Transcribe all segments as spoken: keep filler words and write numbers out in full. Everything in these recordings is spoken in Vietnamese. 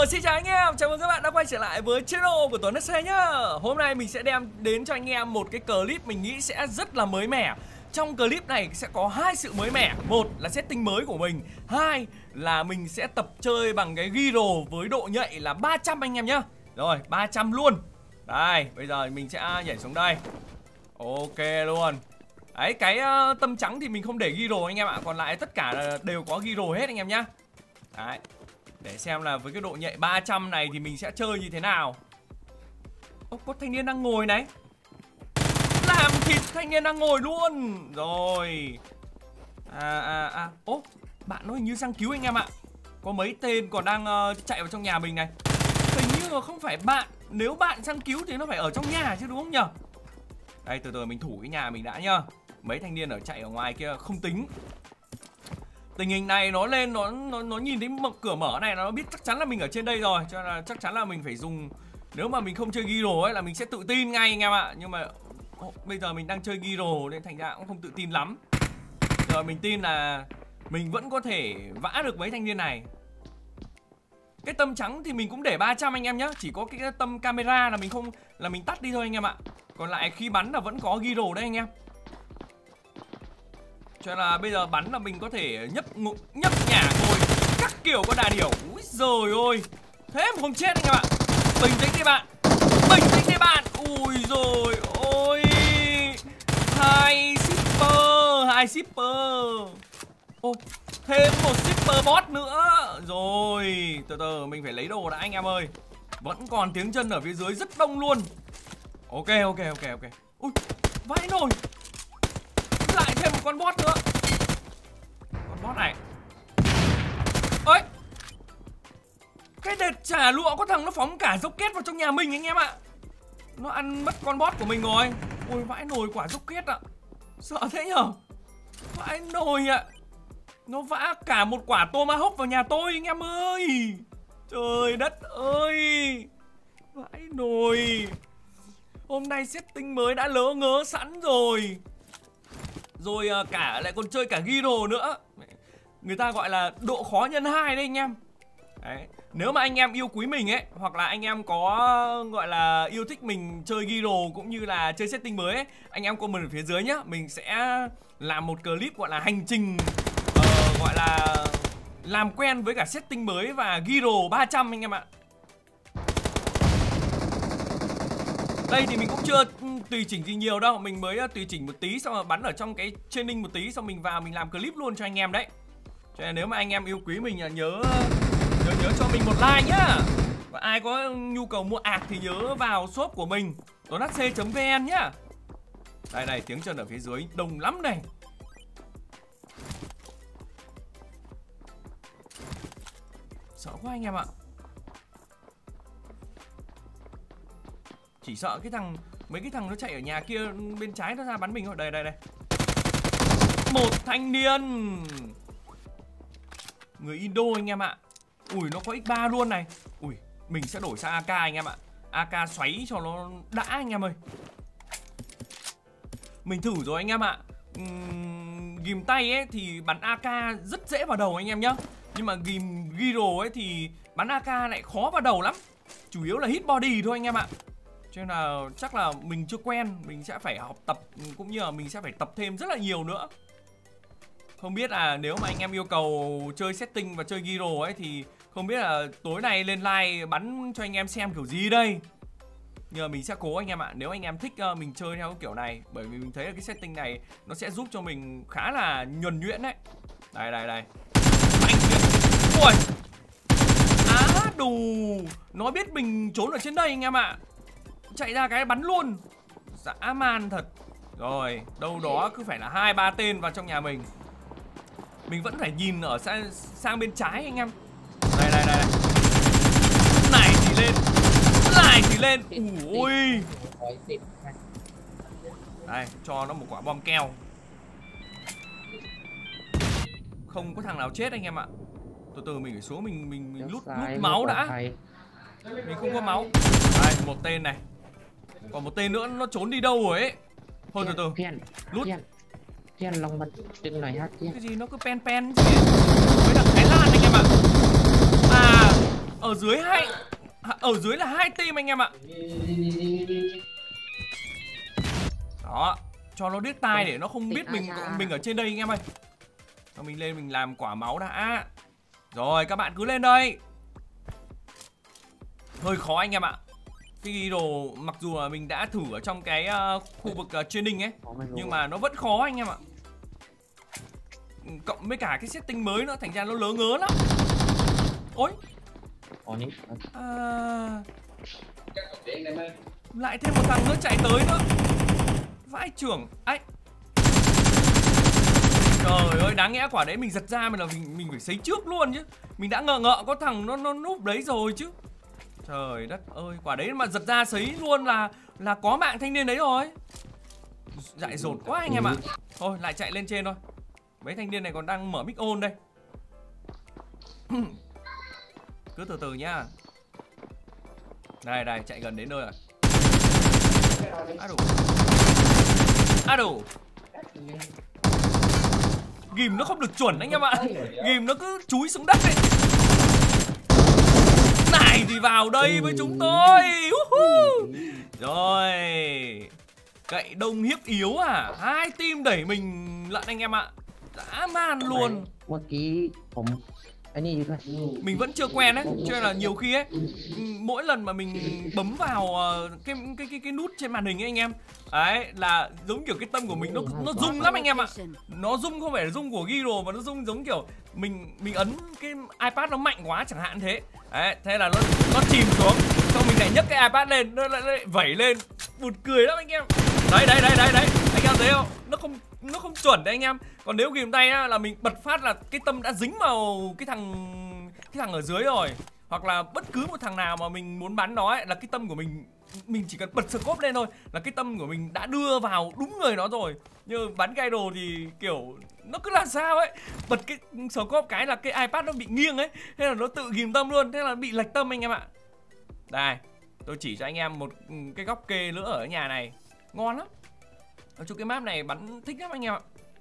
Xin chào anh em, chào mừng các bạn đã quay trở lại với channel của Tuấn ét xê nhá. Hôm nay mình sẽ đem đến cho anh em một cái clip mình nghĩ sẽ rất là mới mẻ. Trong clip này sẽ có hai sự mới mẻ. Một là setting mới của mình, hai là mình sẽ tập chơi bằng cái gyro với độ nhạy là ba trăm anh em nhá. Rồi, ba trăm luôn. Đây, bây giờ mình sẽ nhảy xuống đây. Ok luôn. Đấy, cái uh, tâm trắng thì mình không để gyro anh em ạ. Còn lại tất cả đều có gyro hết anh em nhá. Đấy, để xem là với cái độ nhạy ba trăm này thì mình sẽ chơi như thế nào. Ô, có thanh niên đang ngồi này. Làm thịt thanh niên đang ngồi luôn. Rồi. À à à. Ô, bạn nó hình như sang cứu anh em ạ. Có mấy tên còn đang uh, chạy vào trong nhà mình này. Hình như là không phải bạn. Nếu bạn sang cứu thì nó phải ở trong nhà chứ đúng không nhở? Đây, từ từ mình thủ cái nhà mình đã nhá. Mấy thanh niên ở chạy ở ngoài kia không tính. Tình hình này nó lên nó nó, nó nhìn thấy mở, cửa mở này nó biết chắc chắn là mình ở trên đây rồi, cho nên là chắc chắn là mình phải dùng. Nếu mà mình không chơi gyro ấy là mình sẽ tự tin ngay anh em ạ. Nhưng mà oh, bây giờ mình đang chơi gyro nên thành ra cũng không tự tin lắm. Rồi mình tin là mình vẫn có thể vã được mấy thanh niên này. Cái tâm trắng thì mình cũng để ba trăm anh em nhé. Chỉ có cái tâm camera là mình không là mình tắt đi thôi anh em ạ. Còn lại khi bắn là vẫn có gyro đấy anh em. Cho nên là bây giờ bắn là mình có thể nhấp nhấp nhả ngồi các kiểu con đà điểu. Úi giời ơi, thế mà không chết anh em ạ. Bình tĩnh đi bạn, bình tĩnh đi bạn. Ui rồi ôi, hai shipper, hai shipper. Ô, thêm một shipper bot nữa. Rồi, từ từ mình phải lấy đồ đã anh em ơi. Vẫn còn tiếng chân ở phía dưới rất đông luôn. Ok ok ok ok. Ui, vãi nồi. Lại thêm một con bot nữa. Con bot này. Ơi, cái đệt trả lụa có thằng nó phóng cả rocket vào trong nhà mình anh em ạ. Nó ăn mất con bot của mình rồi. Ôi vãi nồi quả rocket ạ. Sợ thế nhở. Vãi nồi ạ. Nó vã cả một quả tomahawk vào nhà tôi anh em ơi. Trời đất ơi. Vãi nồi. Hôm nay setting mới đã lỡ ngớ sẵn rồi. Rồi cả lại còn chơi cả gyro nữa. Người ta gọi là độ khó nhân hai đấy anh em. Đấy. Nếu mà anh em yêu quý mình ấy, hoặc là anh em có gọi là yêu thích mình chơi gyro cũng như là chơi setting mới ấy, anh em comment ở phía dưới nhá. Mình sẽ làm một clip gọi là hành trình uh, gọi là làm quen với cả setting mới và gyro ba trăm anh em ạ. Đây thì mình cũng chưa tùy chỉnh gì nhiều đâu. Mình mới tùy chỉnh một tí, xong rồi bắn ở trong cái training một tí, xong mình vào mình làm clip luôn cho anh em đấy. Cho nên nếu mà anh em yêu quý mình nhớ nhớ, nhớ cho mình một like nhá. Và ai có nhu cầu mua ạc thì nhớ vào shop của mình tuấn hát xê chấm vn nhá. Đây này, tiếng chân ở phía dưới đông lắm này. Sợ quá anh em ạ. Chỉ sợ cái thằng, mấy cái thằng nó chạy ở nhà kia bên trái nó ra bắn mình thôi. Đây đây đây. Một thanh niên. Người Indo anh em ạ. Ui nó có ích ba luôn này. Ui mình sẽ đổi sang a ca anh em ạ. a ca xoáy cho nó đã anh em ơi. Mình thử rồi anh em ạ. uhm, Ghim tay ấy thì bắn a ca rất dễ vào đầu anh em nhá. Nhưng mà ghim gyro ấy thì bắn a ca lại khó vào đầu lắm. Chủ yếu là hit body thôi anh em ạ. Cho nên là chắc là mình chưa quen. Mình sẽ phải học tập, cũng như là mình sẽ phải tập thêm rất là nhiều nữa. Không biết là nếu mà anh em yêu cầu chơi setting và chơi gyro ấy thì không biết là tối nay lên live bắn cho anh em xem kiểu gì đây. Nhưng mà mình sẽ cố anh em ạ. Nếu anh em thích uh, mình chơi theo kiểu này, bởi vì mình thấy là cái setting này nó sẽ giúp cho mình khá là nhuần nhuyễn đấy. Đây đây đây. Anh ui, á đù. Nó biết mình trốn ở trên đây anh em ạ. Chạy ra cái bắn luôn. Dã man thật. Rồi, đâu đó cứ phải là hai ba tên vào trong nhà mình. Mình vẫn phải nhìn ở sang, sang bên trái anh em. Đây đây đây. Này thì lên. Này thì lên. Ui. Đây, cho nó một quả bom keo. Không có thằng nào chết anh em ạ. Từ từ mình phải xuống mình mình, mình lút, lút máu đã. Mình không có máu. Đây, một tên này. Còn một tên nữa nó trốn đi đâu rồi ấy. Thôi từ từ. Lút. Chen lòng bật chừng này hát. Cái gì nó cứ pen pen gì. Với thằng Thái Lan anh em ạ. À, Ở dưới hai, ở dưới là hai team anh em ạ. Đó, cho nó điếc tai để nó không biết mình mình ở trên đây anh em ơi. Cho mình lên mình làm quả máu đã. Rồi các bạn cứ lên đây. Hơi khó anh em ạ. Cái ghi đồ mặc dù là mình đã thử ở trong cái uh, khu vực uh, training ấy, nhưng mà nó vẫn khó anh em ạ. Cộng với cả cái setting mới nữa, thành ra nó lớ ngớ lắm. Ôi à, lại thêm một thằng nữa chạy tới nữa. Vãi trưởng ấy. Trời ơi, đáng nghĩa quả đấy mình giật ra mình là mình, mình phải sấy trước luôn chứ. Mình đã ngờ ngợ có thằng nó nó núp đấy rồi chứ. Trời đất ơi, quả đấy mà giật ra sấy luôn là là có mạng thanh niên đấy rồi. Dại dột quá anh em ạ. Thôi lại chạy lên trên thôi. Mấy thanh niên này còn đang mở mic on đây. Cứ từ từ nhá. Đây đây, chạy gần đến nơi rồi. À đủ. À đủ. Ghim nó không được chuẩn anh em ạ. Ghim nó cứ chúi xuống đất ấy. Này thì vào đây với chúng tôi. Rồi. Cậy đông hiếp yếu à. Hai team đẩy mình lận anh em ạ. Dã man luôn. Một kýผมanh đi thôi. Mình vẫn chưa quen đấy, cho nên là nhiều khi ấy, mỗi lần mà mình bấm vào cái cái cái cái nút trên màn hình ấy anh em, đấy là giống kiểu cái tâm của mình nó nó rung lắm anh em ạ. Nó rung không phải là rung của Gyro mà nó rung giống kiểu mình mình ấn cái iPad nó mạnh quá chẳng hạn thế. Đấy, thế là nó nó chìm xuống, xong mình lại nhấc cái iPad lên, nó lại, lại vẩy lên, buồn cười lắm anh em. Đấy đấy đấy đấy đấy, anh em thấy không? Nó không nó không chuẩn đấy anh em. Còn nếu ghim tay á, là mình bật phát là cái tâm đã dính vào cái thằng cái thằng ở dưới rồi, hoặc là bất cứ một thằng nào mà mình muốn bắn nó ấy, là cái tâm của mình mình chỉ cần bật scope lên thôi là cái tâm của mình đã đưa vào đúng người nó rồi. Nhưng bắn Gyro thì kiểu nó cứ là sao ấy, bật cái scope cái là cái iPad nó bị nghiêng ấy, thế là nó tự ghim tâm luôn, thế là bị lệch tâm anh em ạ. Đây, tôi chỉ cho anh em một cái góc kê nữa ở nhà này, ngon lắm. Nói chung cái map này bắn thích lắm anh em ạ.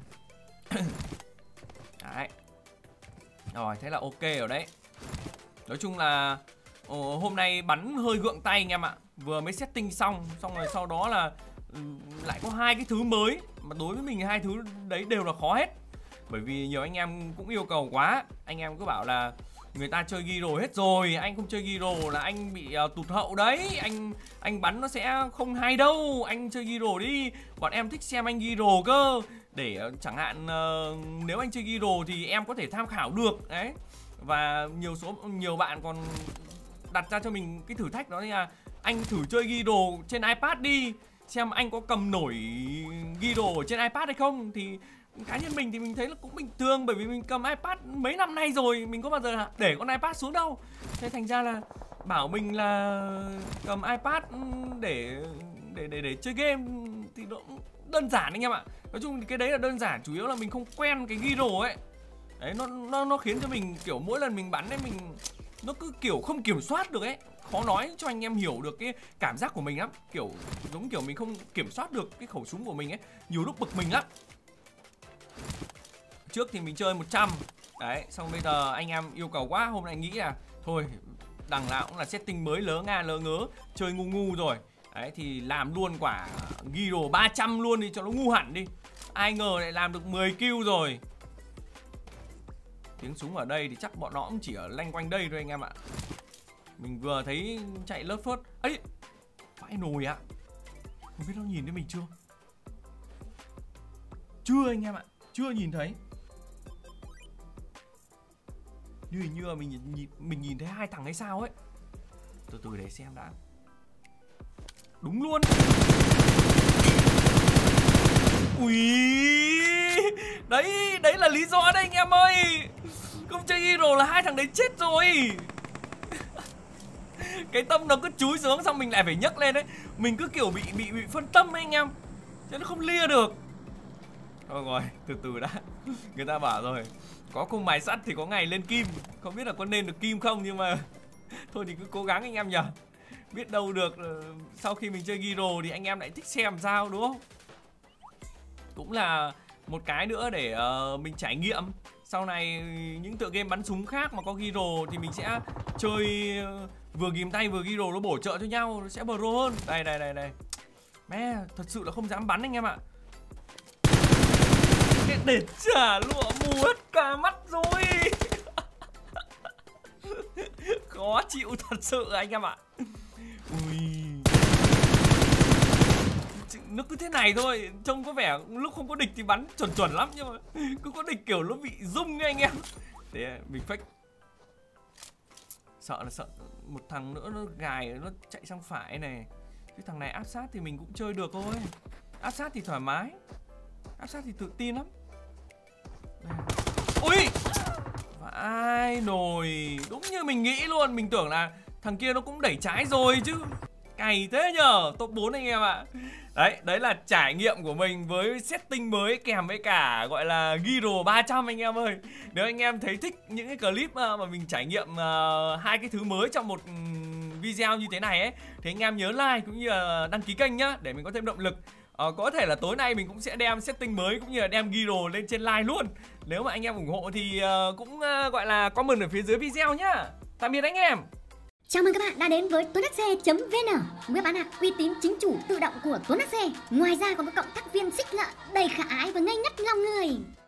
Đấy. Rồi, thế là ok rồi đấy. Nói chung là ồ, hôm nay bắn hơi gượng tay anh em ạ. Vừa mới setting xong, xong rồi sau đó là lại có hai cái thứ mới mà đối với mình hai thứ đấy đều là khó hết. Bởi vì nhiều anh em cũng yêu cầu quá. Anh em cứ bảo là người ta chơi Gyro hết rồi, anh không chơi Gyro là anh bị uh, tụt hậu đấy, anh anh bắn nó sẽ không hay đâu, anh chơi Gyro đi, bọn em thích xem anh Gyro cơ, để uh, chẳng hạn uh, nếu anh chơi Gyro thì em có thể tham khảo được đấy. Và nhiều số nhiều bạn còn đặt ra cho mình cái thử thách đó là anh thử chơi Gyro trên iPad đi, xem anh có cầm nổi Gyro ở trên iPad hay không. Thì cá nhân mình thì mình thấy là cũng bình thường, bởi vì mình cầm iPad mấy năm nay rồi, mình có bao giờ để con iPad xuống đâu. Thế thành ra là bảo mình là cầm iPad để để để để chơi game thì nó đơn giản anh em ạ. Nói chung thì cái đấy là đơn giản, chủ yếu là mình không quen cái Gyro ấy. Đấy, nó nó nó khiến cho mình kiểu mỗi lần mình bắn ấy mình nó cứ kiểu không kiểm soát được ấy. Khó nói cho anh em hiểu được cái cảm giác của mình lắm. Kiểu giống kiểu mình không kiểm soát được cái khẩu súng của mình ấy. Nhiều lúc bực mình lắm. Trước thì mình chơi một trăm. Đấy, xong bây giờ anh em yêu cầu quá, hôm nay nghĩ là thôi, đằng nào cũng là setting mới lớ nga lớ ngớ, chơi ngu ngu rồi. Đấy, thì làm luôn quả Gyro ba trăm luôn đi cho nó ngu hẳn đi. Ai ngờ lại làm được mười kill rồi. Tiếng súng ở đây thì chắc bọn nó cũng chỉ ở lanh quanh đây thôi anh em ạ. Mình vừa thấy chạy lớt phớt. Ấy, phải nồi ạ. Không biết nó nhìn thấy mình chưa? Chưa anh em ạ, chưa nhìn thấy. Như hình như là mình nhìn, mình nhìn thấy hai thằng hay sao ấy. Từ từ để xem đã. Đúng luôn. Ui, đấy, đấy là lý do đấy anh em ơi. Không chơi Gyro là hai thằng đấy chết rồi. Cái tâm nó cứ chúi xuống, xong mình lại phải nhấc lên đấy. Mình cứ kiểu bị bị bị phân tâm ấy anh em, chứ nó không lia được. Thôi rồi, từ từ đã. Người ta bảo rồi, có cung mài sắt thì có ngày lên kim. Không biết là có nên được kim không, nhưng mà thôi thì cứ cố gắng anh em nhỉ. Biết đâu được sau khi mình chơi Gyro thì anh em lại thích xem sao, đúng không? Cũng là một cái nữa để uh, mình trải nghiệm Sau này những tựa game bắn súng khác mà có gyro thì mình sẽ chơi vừa ghim tay vừa gyro, nó bổ trợ cho nhau, nó sẽ pro hơn. Đây đây đây đây. Mẹ, thật sự là không dám bắn anh em ạ. Cái để trả lụa mù hết cả mắt rồi. Khó chịu thật sự anh em ạ. Ui. Nó cứ thế này thôi, trông có vẻ lúc không có địch thì bắn chuẩn chuẩn lắm, nhưng mà cứ có địch kiểu nó bị rung ấy anh em. Thế mình fake. Sợ là sợ một thằng nữa nó gài nó chạy sang phải này. Cái thằng này áp sát thì mình cũng chơi được thôi. Áp sát thì thoải mái. Áp sát thì tự tin lắm. Ui, vãi nồi. Đúng như mình nghĩ luôn. Mình tưởng là thằng kia nó cũng đẩy trái rồi chứ. Cày thế nhờ. Top bốn anh em ạ. Đấy, đấy là trải nghiệm của mình với setting mới kèm với cả gọi là gyro ba trăm anh em ơi. Nếu anh em thấy thích những cái clip mà mình trải nghiệm uh, hai cái thứ mới trong một video như thế này ấy, thì anh em nhớ like cũng như là đăng ký kênh nhá, để mình có thêm động lực. Uh, có thể là tối nay mình cũng sẽ đem setting mới cũng như là đem gyro lên trên live luôn. Nếu mà anh em ủng hộ thì uh, cũng uh, gọi là comment ở phía dưới video nhá. Tạm biệt anh em. Chào mừng các bạn đã đến với tuấn hát xe chấm vn, web bán hàng uy tín chính chủ tự động của Tuấn hát xe. Ngoài ra còn có cộng tác viên xích ngợ đầy khả ái và ngây ngất lòng người.